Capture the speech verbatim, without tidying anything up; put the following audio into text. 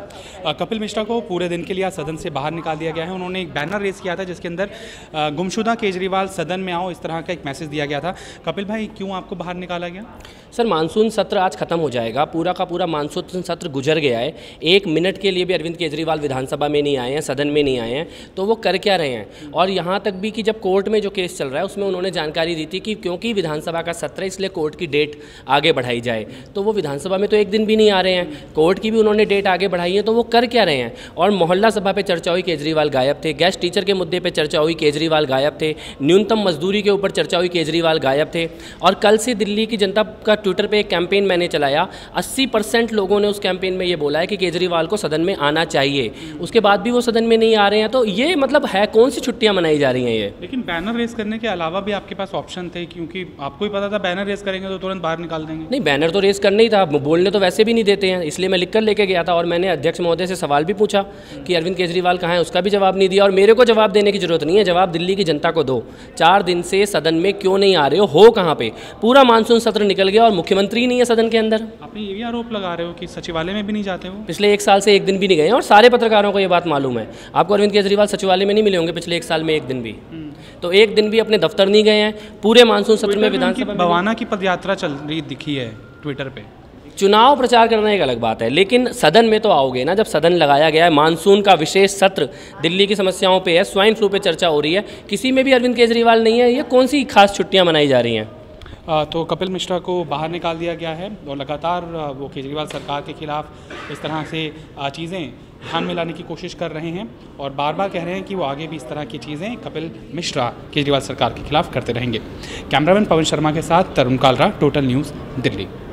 अ, कपिल मिश्रा को पूरे दिन के लिए आज सदन से बाहर निकाल दिया गया है। उन्होंने एक बैनर रेस किया था जिसके अंदर अ, गुमशुदा केजरीवाल सदन में आओ, इस तरह का एक मैसेज दिया गया था। कपिल भाई, क्यों आपको बाहर निकाला गया? सर, मानसून सत्र आज खत्म हो जाएगा, पूरा का पूरा मानसून सत्र गुजर गया है। एक मिनट के लिए भी अरविंद केजरीवाल विधानसभा में नहीं आए हैं, सदन में नहीं आए हैं, तो वो कर क्या रहे हैं? और यहाँ तक भी कि जब कोर्ट में जो केस चल रहा है उसमें उन्होंने जानकारी दी थी कि क्योंकि विधानसभा का सत्र है इसलिए कोर्ट की डेट आगे बढ़ाई जाए, तो वो विधानसभा में तो एक दिन भी नहीं आ रहे हैं। कोर्ट की भी उन्होंने डेट आगे बढ़ाई है, तो वो कर क्या रहे हैं? और मोहल्ला सभा पे चर्चा हुई, केजरीवाल गायब थे। गेस्ट टीचर के मुद्दे पे चर्चा हुई, केजरीवाल गायब थे। न्यूनतम मजदूरी के ऊपर चर्चा हुई, केजरीवाल गायब थे। और कल से दिल्ली की जनता का ट्विटर पे एक कैंपेन मैंने चलाया, अस्सी परसेंट लोगों ने उस कैंपेन में ये बोला है कि केजरीवाल को सदन में आना चाहिए। उसके बाद भी वो सदन में नहीं आ रहे हैं, तो ये मतलब है कौन सी छुट्टियां मनाई जा रही हैं ये? लेकिन बैनर रेस करने के अलावा भी आपके पास ऑप्शन थे, क्योंकि आपको ही पता था बैनर रेस करेंगे तो तुरंत बाहर निकाल देंगे। नहीं, बैनर तो रेस करना ही था, बोलने तो वैसे भी नहीं देते हैं, इसलिए मैं लिख कर लेके गया था। और मैंने अध्यक्ष महोदय से सवाल भी पूछा कि अरविंद केजरीवाल कहाँ है, उसका भी जवाब नहीं दिया। और मेरे को जवाब देने की जरूरत नहीं है, जवाब दिल्ली की जनता को दो। चार दिन से सदन में क्यों नहीं आ रहे हो, हो कहाँ पे? पूरा मानसून सत्र निकल गया और मुख्यमंत्री नहीं है सदन के अंदर। आपने ये भी आरोप लगा रहे हो कि सचिवालय में भी नहीं जाते हो? पिछले एक साल से एक दिन भी नहीं गए हैं और सारे पत्रकारों को ये बात मालूम है। आपको अरविंद केजरीवाल सचिवालय में नहीं मिले होंगे पिछले एक साल में एक दिन भी, तो एक दिन भी अपने दफ्तर नहीं गए हैं। पूरे मानसून सत्र में विधानसभा बवाना की पदयात्रा चल रही दिखी है ट्विटर पे। चुनाव प्रचार करना एक अलग बात है, लेकिन सदन में तो आओगे ना। जब सदन लगाया गया है, मानसून का विशेष सत्र दिल्ली की समस्याओं पे है, स्वाइन फ्लू पे चर्चा हो रही है, किसी में भी अरविंद केजरीवाल नहीं है। ये कौन सी खास छुट्टियां मनाई जा रही हैं? तो कपिल मिश्रा को बाहर निकाल दिया गया है और लगातार वो केजरीवाल सरकार के खिलाफ इस तरह से चीज़ें ध्यान में लाने की कोशिश कर रहे हैं और बार बार कह रहे हैं कि वो आगे भी इस तरह की चीज़ें कपिल मिश्रा केजरीवाल सरकार के खिलाफ करते रहेंगे। कैमरामैन पवन शर्मा के साथ तरुण कालरा, टोटल न्यूज़, दिल्ली।